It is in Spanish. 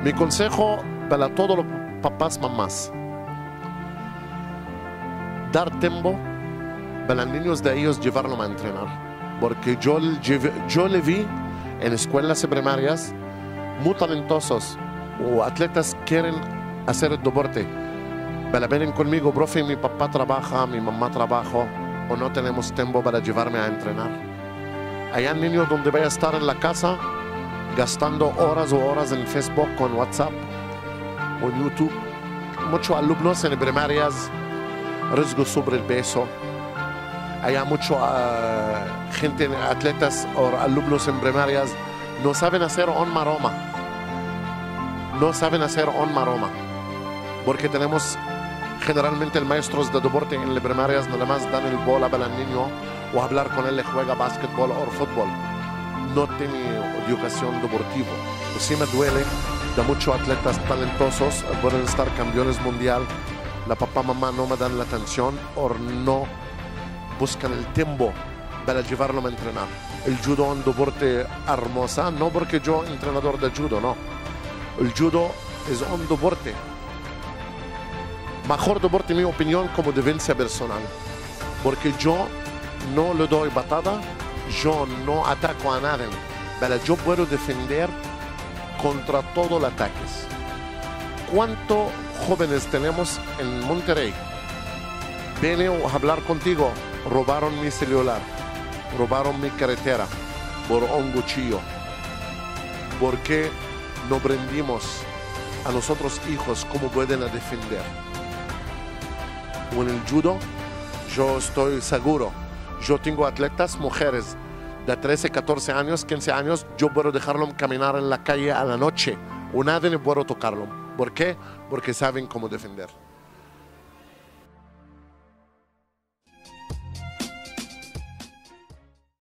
Mi consejo para todos los papás, mamás, dar tiempo para los niños de ellos llevarlos a entrenar. Porque yo le vi en escuelas primarias muy talentosos o atletas quieren hacer el deporte. Pero vienen conmigo, profe, mi papá trabaja, mi mamá trabaja, o no tenemos tiempo para llevarme a entrenar. Hay niños donde voy a estar en la casa gastando horas o horas en Facebook, con WhatsApp o en YouTube. Muchos alumnos en primarias, riesgo sobre el peso. Hay mucha gente, atletas o alumnos en primarias, no saben hacer un maroma. No saben hacer un maroma. Porque tenemos generalmente maestros de deporte en las primarias, nada más dan el bola para el niño o hablar con él, juega básquetbol o fútbol. No tiene educación deportiva. Pues sí me duele de muchos atletas talentosos, pueden estar campeones mundial. La papá, mamá no me dan la atención o no buscan el tiempo para llevarlo a entrenar. El judo es un deporte hermoso, no porque yo entrenador de judo, no. El judo es un deporte. Mejor deporte, en mi opinión, como defensa personal. Porque yo no le doy patada, yo no ataco a nadie, pero yo puedo defender contra todos los ataques. ¿Cuántos jóvenes tenemos en Monterrey? Vienen a hablar contigo, robaron mi celular, robaron mi carretera por un cuchillo. ¿Por qué no aprendimos a nosotros hijos cómo pueden defender? O en el judo, yo estoy seguro, yo tengo atletas, mujeres de 13, 14 años, 15 años, yo puedo dejarlos caminar en la calle a la noche, o nadie puede tocarlo. ¿Por qué? Porque saben cómo defender.